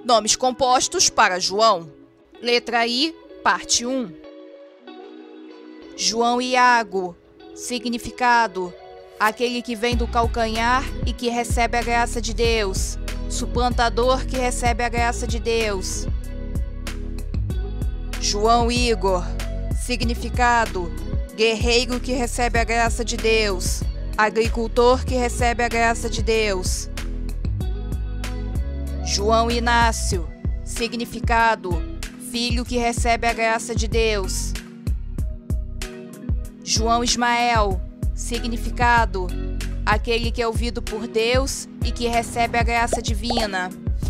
Nomes compostos para João. Letra I, parte 1. João Iago. Significado: aquele que vem do calcanhar e que recebe a graça de Deus. Suplantador que recebe a graça de Deus. João Igor. Significado: guerreiro que recebe a graça de Deus. Agricultor que recebe a graça de Deus. João Inácio. Significado: filho que recebe a graça de Deus. João Ismael. Significado: aquele que é ouvido por Deus e que recebe a graça divina.